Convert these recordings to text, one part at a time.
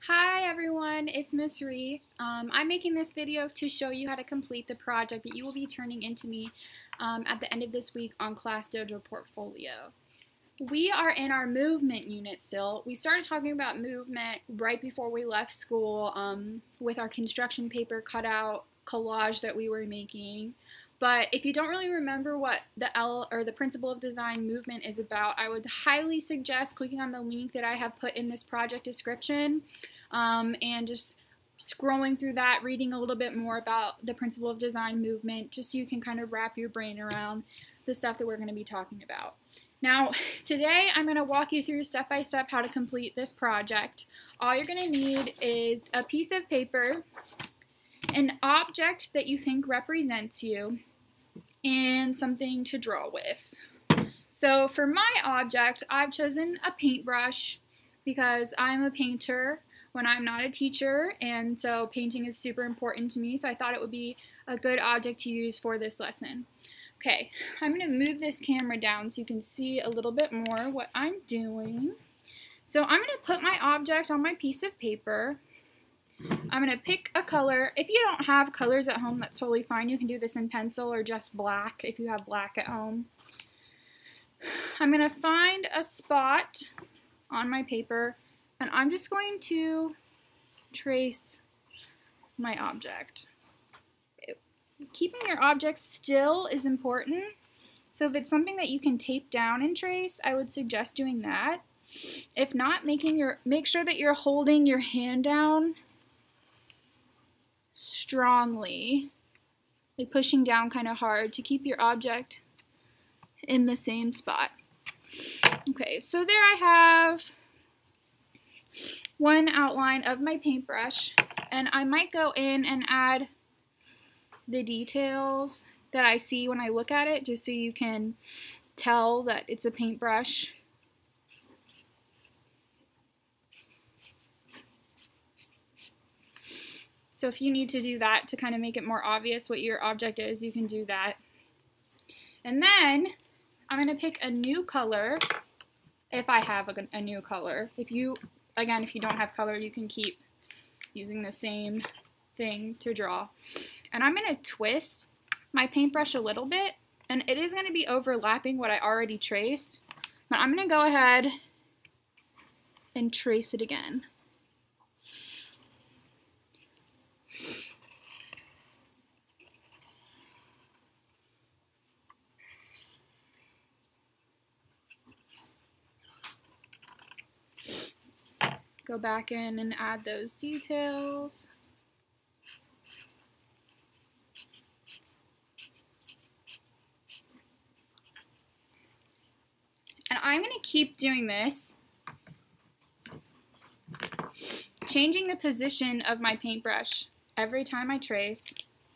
Hi everyone, it's Miss Reith. I'm making this video to show you how to complete the project that you will be turning into me at the end of this week on Class Dojo Portfolio. We are in our movement unit still. We started talking about movement right before we left school with our construction paper cutout collage that we were making. But if you don't really remember what the principle of design movement is about, I would highly suggest clicking on the link that I have put in this project description and just scrolling through that, reading a little bit more about the principle of design movement, just so you can kind of wrap your brain around the stuff that we're going to be talking about. Now, today I'm going to walk you through step by step how to complete this project. All you're going to need is a piece of paper, an object that you think represents you, and something to draw with. So for my object, I've chosen a paintbrush because I'm a painter when I'm not a teacher, and so painting is super important to me, so I thought it would be a good object to use for this lesson. Okay, I'm going to move this camera down so you can see a little bit more what I'm doing. So I'm going to put my object on my piece of paper. I'm going to pick a color. If you don't have colors at home, that's totally fine. You can do this in pencil or just black if you have black at home. I'm going to find a spot on my paper, and I'm just going to trace my object. Keeping your object still is important. So if it's something that you can tape down and trace, I would suggest doing that. If not, make sure that you're holding your hand down strongly, like pushing down kind of hard to keep your object in the same spot. Okay, so there I have one outline of my paintbrush, and I might go in and add the details that I see when I look at it, just so you can tell that it's a paintbrush. So if you need to do that to kind of make it more obvious what your object is, you can do that. And then I'm going to pick a new color if I have a new color. If you don't have color, you can keep using the same thing to draw. And I'm going to twist my paintbrush a little bit, and it is going to be overlapping what I already traced, but I'm going to go ahead and trace it again. Go back in and add those details. And I'm going to keep doing this, changing the position of my paintbrush every time I trace,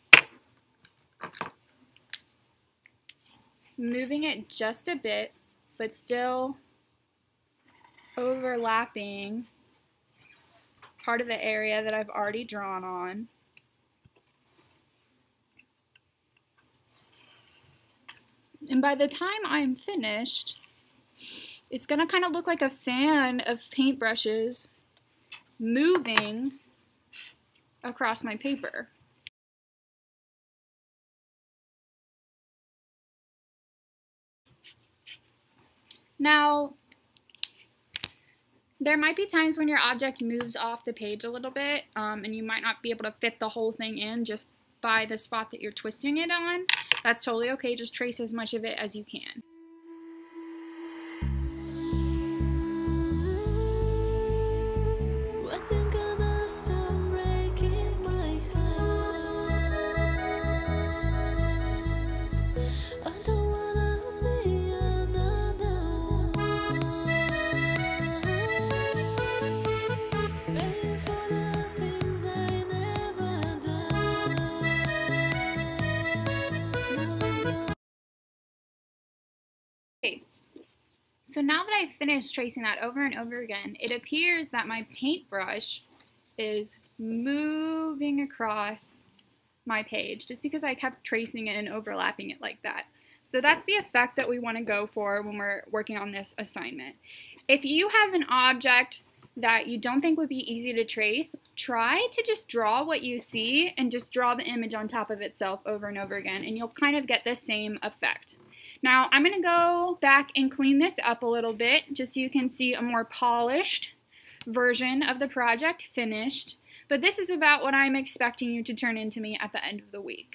moving it just a bit, but still overlapping part of the area that I've already drawn on. And by the time I'm finished, it's going to kind of look like a fan of paintbrushes moving across my paper. Now, there might be times when your object moves off the page a little bit, and you might not be able to fit the whole thing in just by the spot that you're twisting it on. That's totally okay. Just trace as much of it as you can. Okay, so now that I've finished tracing that over and over again, it appears that my paintbrush is moving across my page just because I kept tracing it and overlapping it like that. So that's the effect that we want to go for when we're working on this assignment. If you have an object that you don't think would be easy to trace, try to just draw what you see and just draw the image on top of itself over and over again, and you'll kind of get the same effect. Now, I'm going to go back and clean this up a little bit just so you can see a more polished version of the project finished, but this is about what I'm expecting you to turn into me at the end of the week.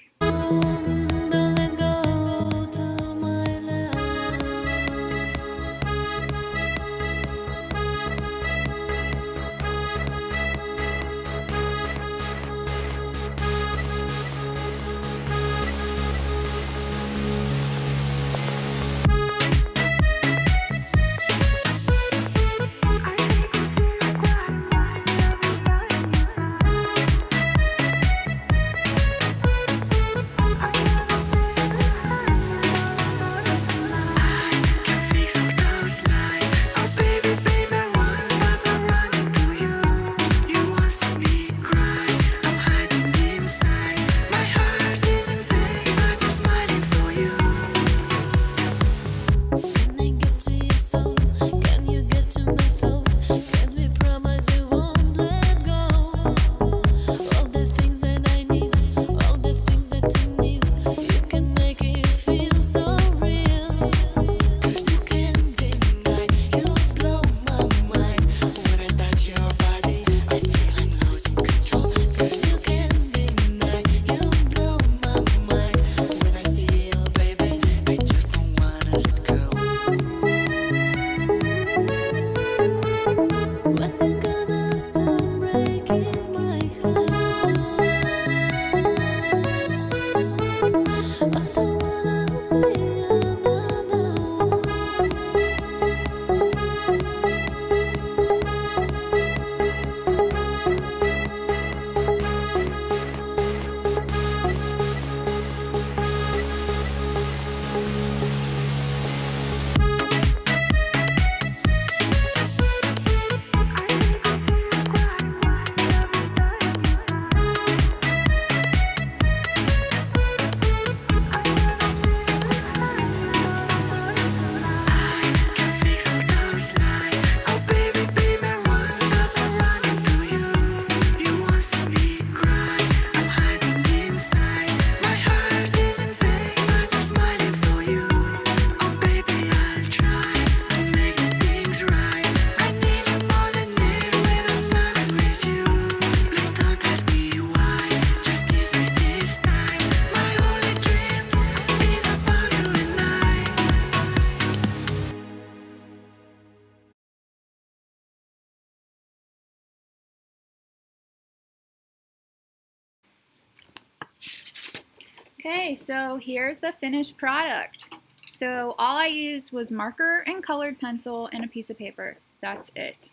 Okay, so here's the finished product. So all I used was marker and colored pencil and a piece of paper. That's it.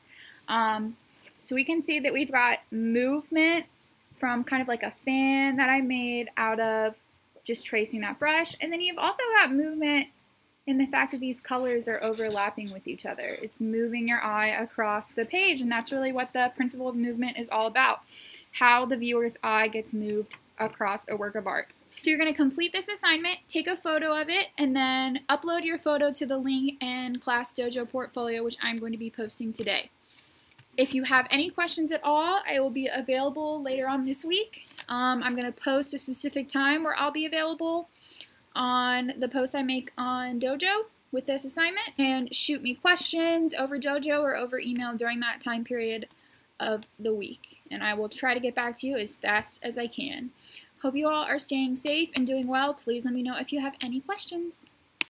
So we can see that we've got movement from kind of like a fan that I made out of just tracing that brush. And then you've also got movement in the fact that these colors are overlapping with each other. It's moving your eye across the page, and that's really what the principle of movement is all about. How the viewer's eye gets moved across a work of art. So you're going to complete this assignment, take a photo of it, and then upload your photo to the link in Class Dojo portfolio, which I'm going to be posting today. If you have any questions at all, I will be available later on this week. I'm going to post a specific time where I'll be available on the post I make on Dojo with this assignment, and shoot me questions over Dojo or over email during that time period of the week, and I will try to get back to you as fast as I can. Hope you all are staying safe and doing well. Please let me know if you have any questions.